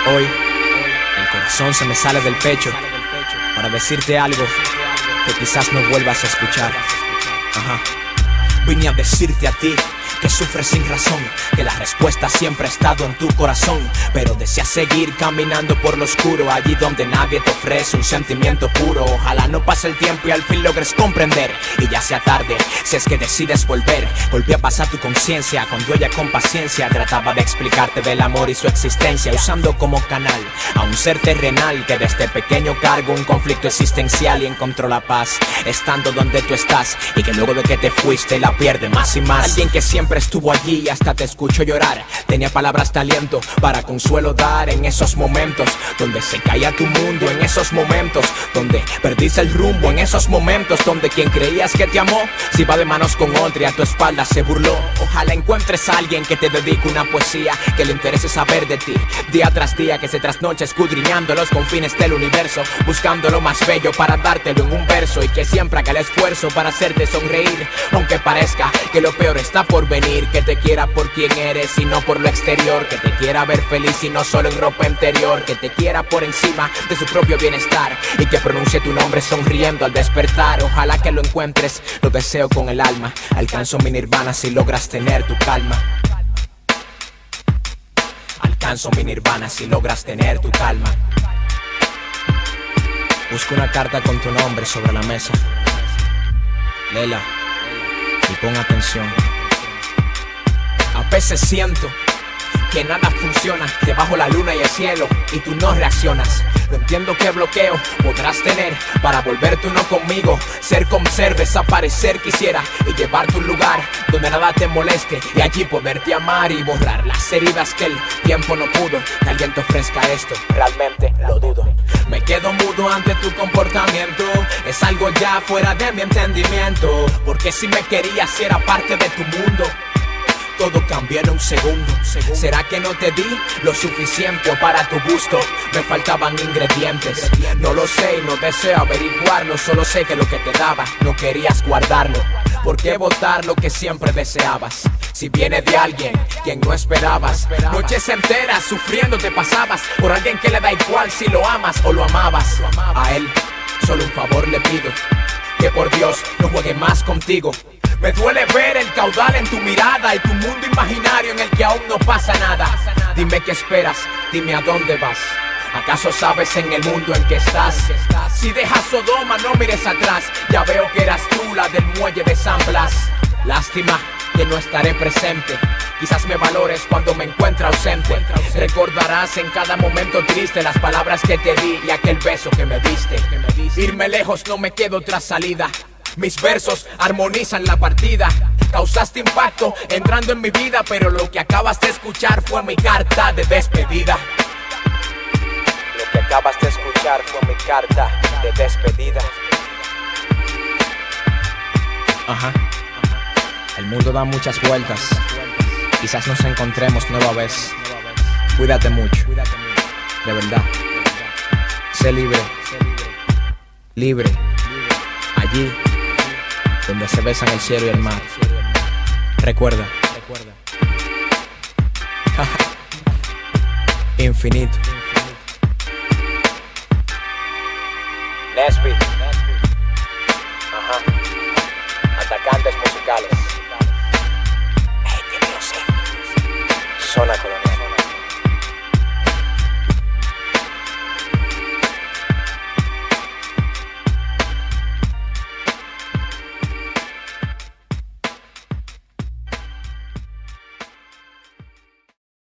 Hoy, el corazón se me sale del pecho para decirte algo que quizás no vuelvas a escuchar. Vine a decirte a ti que sufres sin razón, que la respuesta siempre ha estado en tu corazón, pero deseas seguir caminando por lo oscuro, allí donde nadie te ofrece un sentimiento puro. Ojalá no pase el tiempo y al fin logres comprender, y ya sea tarde, si es que decides volver. Volví a pasar tu conciencia cuando ella con paciencia trataba de explicarte del amor y su existencia, usando como canal a un ser terrenal que desde pequeño cargó un conflicto existencial y encontró la paz estando donde tú estás, y que luego de que te fuiste la pierde más y más. Alguien que siempre estuvo allí y hasta te escuchó llorar, tenía palabras de aliento para consuelo dar en esos momentos donde se caía tu mundo, en esos momentos donde perdiste el rumbo, en esos momentos donde quien creías que te amó se iba de manos con otra y a tu espalda se burló. Ojalá encuentres a alguien que te dedique una poesía, que le interese saber de ti día tras día, que se trasnoche escudriñando los confines del universo, buscando lo más bello para dártelo en un verso, y que siempre haga el esfuerzo para hacerte sonreír, aunque parezca que lo peor está por venir. Que te quiera por quien eres y no por lo exterior, que te quiera ver feliz y no solo en ropa interior, que te quiera por encima de su propio bienestar y que pronuncie tu nombre sonriendo al despertar. Ojalá que lo encuentres, lo deseo con el alma. Alcanzo mi nirvana si logras tener tu calma. Alcanzo mi nirvana si logras tener tu calma. Busca una carta con tu nombre sobre la mesa, léela y pon atención. A veces siento que nada funciona debajo la luna y el cielo, y tú no reaccionas. No entiendo qué bloqueo podrás tener para volverte uno conmigo, ser como ser, desaparecer quisiera y llevarte a un lugar donde nada te moleste, y allí poderte amar y borrar las heridas que el tiempo no pudo. Que alguien te ofrezca esto, realmente lo dudo. Me quedo mudo ante tu comportamiento, es algo ya fuera de mi entendimiento, porque si me querías si era parte de tu mundo, todo cambió en un segundo. ¿Será que no te di lo suficiente o para tu gusto me faltaban ingredientes? No lo sé y no deseo averiguarlo, solo sé que lo que te daba no querías guardarlo. ¿Por qué botar lo que siempre deseabas? Si viene de alguien quien no esperabas. Noches enteras sufriendo te pasabas por alguien que le da igual si lo amas o lo amabas. A él solo un favor le pido, que por Dios no juegue más contigo. Me duele ver el caudal en tu mirada y tu mundo imaginario en el que aún no pasa nada. Dime qué esperas, dime a dónde vas. ¿Acaso sabes en el mundo en que estás? Si dejas Sodoma no mires atrás, ya veo que eras tú la del muelle de San Blas. Lástima que no estaré presente, quizás me valores cuando me encuentre ausente. Recordarás en cada momento triste las palabras que te di y aquel beso que me diste. Irme lejos no me queda otra salida, mis versos armonizan la partida. Causaste impacto entrando en mi vida, pero lo que acabas de escuchar fue mi carta de despedida. Lo que acabas de escuchar fue mi carta de despedida. El mundo da muchas vueltas, quizás nos encontremos nueva vez. Cuídate mucho, de verdad. Sé libre, libre, allí donde se besan el cielo y el mar. Recuerda, infinito. Nesby, Atacantes musicales. Zona Colonial.